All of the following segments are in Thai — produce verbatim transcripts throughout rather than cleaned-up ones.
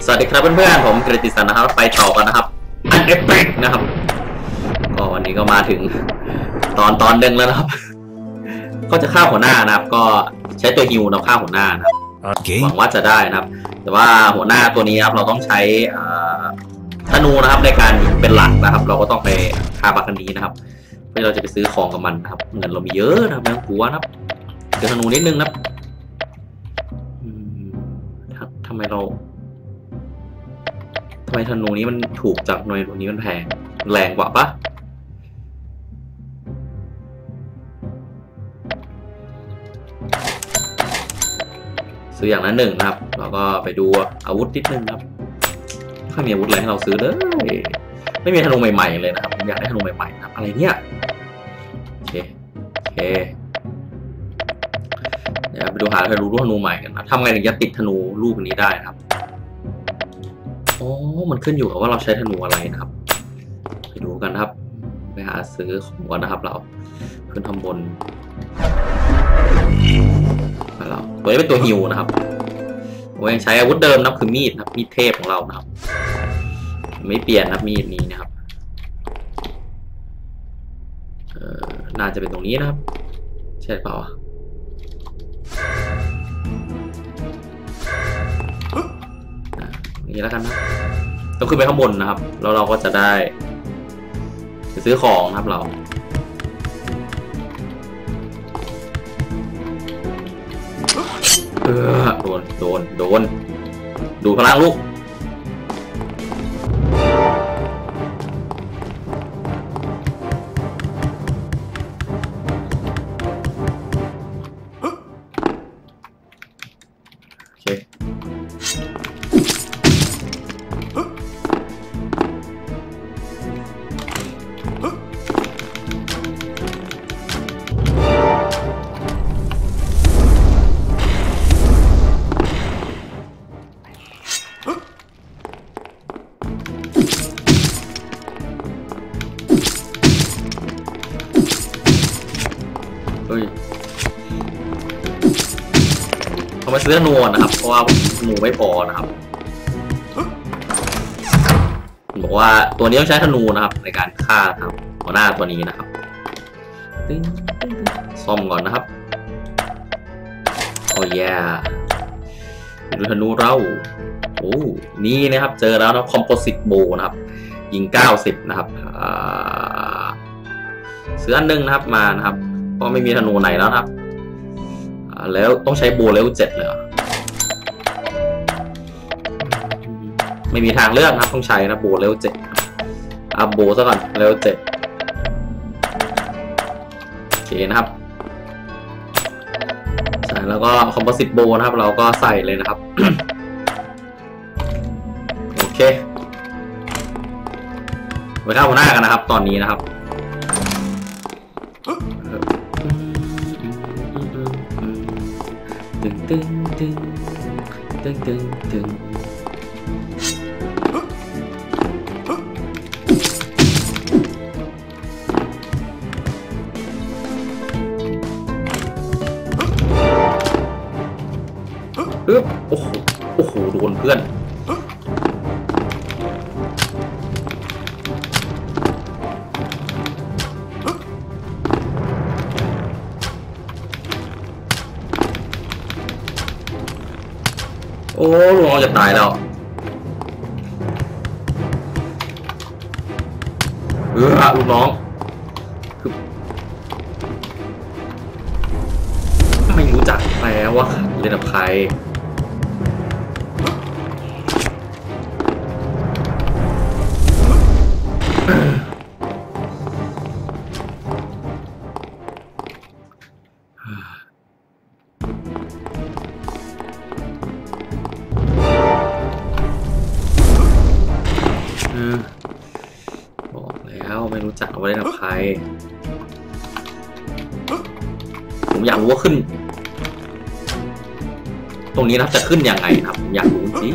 สวัสดีครับเพื่อนๆผมกฤติสันนะครับไปต่อกันนะครับอันเอฟเฟกนะครับก็วันนี้ก็มาถึงตอนตอนหนึ่งแล้วนะครับก็จะฆ่าหัวหน้านะครับก็ใช้ตัวฮิวนะฆ่าหัวหน้านะครับ okay. หวังว่าจะได้นะครับแต่ว่าหัวหน้าตัวนี้ครับเราต้องใช้ธนูนะครับในการเป็นหลักนะครับเราก็ต้องไปฆ่าบัคคันนี้นะครับเพื่อเราจะไปซื้อของกับมันนะครับเงินเรามีเยอะนะครับไม่ต้องกลัวนะครับเจอธนูนิดนึงนะครับทำไมเราทำไมธนูนี้มันถูกจากหน่วยตัวนี้มันแพงแรงกว่าปะซื้ออย่างนั้นหนึ่งนะครับแล้วก็ไปดูอาวุธนิดนึงครับไม่ค่อยมีอาวุธอะไรให้เราซื้อเลยไม่มีธนูใหม่ๆเลยนะครับผมอยากได้ธนูใหม่ๆนะครับอะไรเนี่ยโอเคโอเคเดี๋ยวไปดูหาธนูลูกธนูใหม่กันนะทำไงถึงจะติดธนูลูกนี้ได้ครับอ๋อมันขึ้นอยู่กับว่าเราใช้ธนูอะไรนะครับไปดูกันครับไปหาซื้อของก่อนนะครับเราขึ้นทำบนเราตัวนี้เป็นตัวฮิวนะครับผมยังใช้อาวุธเดิมนะคือมีดนะมีดเทพของเรานะครับไม่เปลี่ยนนะมีดนี้นะครับเอ่อน่าจะเป็นตรงนี้นะครับใช่เปล่านี่แล้วกันนะต้องขึ้นไปข้างบนนะครับแล้วเราก็จะได้ไปซื้อของนะครับเราเออโดนโดนโดนดูพลังลูกโอเคเขามาซื้อธนูนะครับเพราะว่าธนูไม่พอนะครับบอกว่าตัวนี้ต้องใช้ธนูนะครับในการฆ่าครับหัวหน้าตัวนี้นะครับซ่อมก่อนนะครับโอ้ยดูธนูเราโอ้นี่นะครับเจอแล้วนะคอมโพสิตโบนะครับยิงเก้าสิบนะครับซื้ออันนึงนะครับมานะครับเพราะไม่มีธนูไหนแล้วนะครับแล้วต้องใช้โบเลเวลเจ็ดเลยไม่มีทางเลือกนะครับต้องใช้นะโบเลเวลเจ็ดอัพโบซะก่อนเลเวลเจ็ดโอเคนะครับใส่แล้วก็คอมโพสิตโบนะครับเราก็ใส่เลยนะครับ โอเคไปเข้าหัวหน้ากันนะครับตอนนี้นะครับตึงตึงตึงตึงตึงตึงปึ๊บโอ้โหโอ้โหโดนเพื่อนโอ้ลูกน้องจะตายแล้วเออลูกน้องคือไม่รู้จักแล้วว่าเล่นกับใครบอกแล้วไม่รู้จักว่าเล่นกับใครผมอยากรู้ว่าขึ้นตรงนี้นะจะขึ้นยังไงครับผมอยากรู้จริง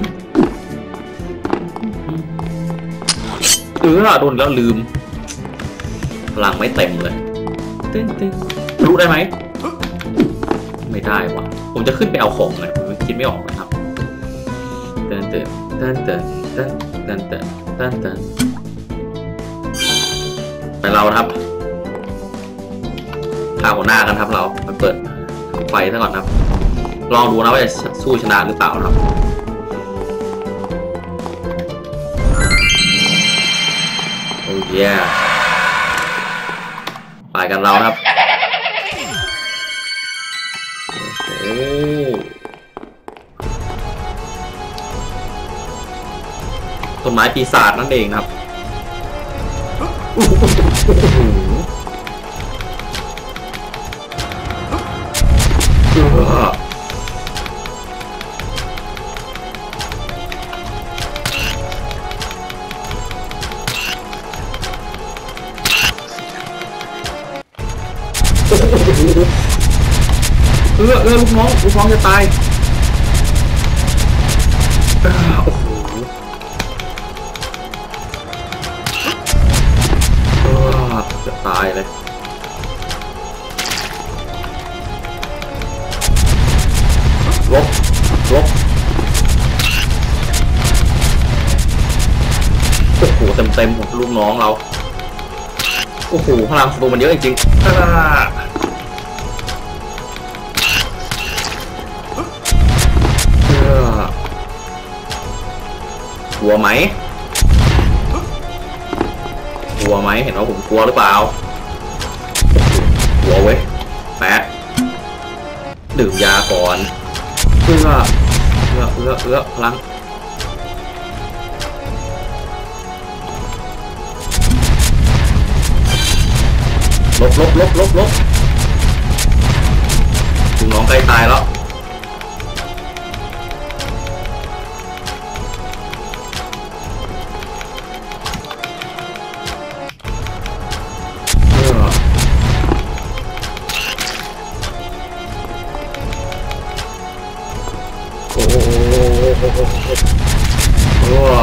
เออโดนแล้วลืมพลังไม่เต็มเลยตึ้งตึ้งรู้ได้ไหมไม่ได้วะผมจะขึ้นไปเอาของเลยผมคิดไม่ออกนะครับ ตึงเตือนเตือนเตือนเตือนเตือนเตือนเตือนเตือนไปเราครับฆ่าหัวหน้ากันครับเราไปเปิดไฟซะก่อนครับลองดูนะว่าจะสู้ชนะหรือเปล่าครับโอ้ยไปกันเราครับโอ้ต้นไม้ปีศาจนั่นเองครับเออเออลูกน้องลูกน้องจะตายโอ้โหจะตายเลยลบลบโอ้โหเต็มเต็มของลูกน้องเราโอ้โหพลังศัตรูมันเยอะจริงๆกลัวไหมกลัวไหมเห็นว่าผมกลัวหรือเปล่ากลัวเว้ยแปะดื่มยาก่อนเอื้อเอื้อเอื้อเอื้อพลังลบลบลบลบลบถึงน้องใกล้ตายแล้วโอ้โหโอ้โหเออ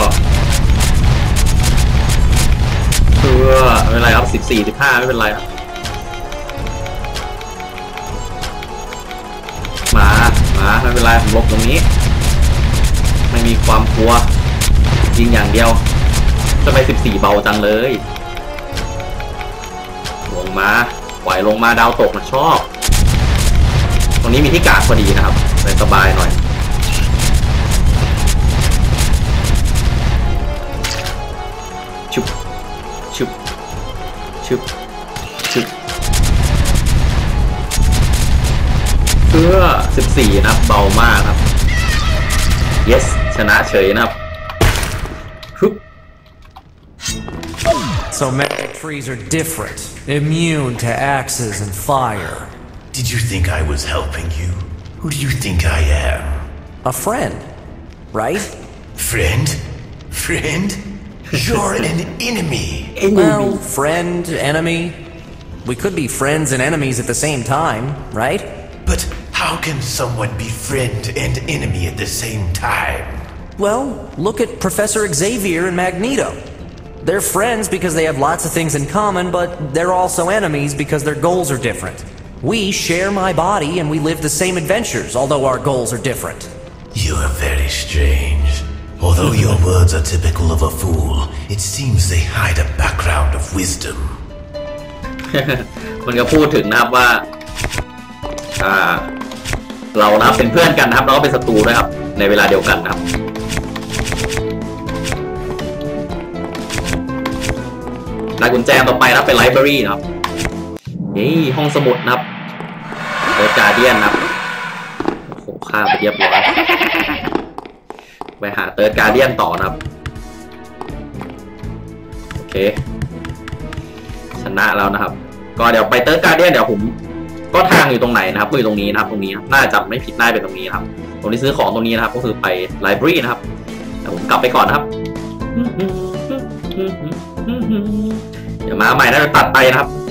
ไม่เป็นไรครับสิบสี่สิบห้าไม่เป็นไรมามาไม่เป็นไรผมลบตรงนี้ไม่มีความกลัวยิงอย่างเดียวจะไปสิบสี่เบาจังเลยลงมาปล่อยลงมาดาวตกนะชอบตรงนี้มีที่กาดพอดีนะครับเลยสบายหน่อยชุบชุบชุบชุบเพื่อสิบสี่นะครับเบามากครับ yes ชนะเฉยนะครับ So magic trees are different, immune to axes and fire. Did you think I was helping you? Who do you think I am? A friend, right? Friend? Friend? You're an enemy. Well, friend, enemy. We could be friends and enemies at the same time, right? But how can someone be friend and enemy at the same time? Well, look at Professor Xavier and Magneto. They're friends because they have lots of things in common, but they're also enemies because their goals are different. We share my body and we live the same adventures, although our goals are different. You are very strange. Although your words are typical of a fool, it seems they hide a background of wisdom. มันก็พูดถึงนะครับว่าอ่าเรานะเป็นเพื่อนกันนะครับเราก็เป็นศัตรูด้วยครับในเวลาเดียวกันนะครับได้กุญแจต่อไปนะเป็นไลบรารีนะครับนี่ห้องสมุดนะครับเดอะการ์เดียนนะครับโอ้โหฆ่าไปเรียบร้อยไปหาเติร์ดการ์เดียนต่อนะครับโอเคชนะแล้วนะครับก็เดี๋ยวไปเติร์ดการ์เดียนเดี๋ยวผมก็ทางอยู่ตรงไหนนะครับก็อยู่ตรงนี้นะครับตรงนี้น่าจะไม่ผิดน่าเป็นตรงนี้นะครับตรงที่ซื้อของตรงนี้นะครับก็คือไปไลบรารีนะครับแต่ผมกลับไปก่อนนะครับเดี๋ยวมาใหม่น่าจะตัดไปนะครับ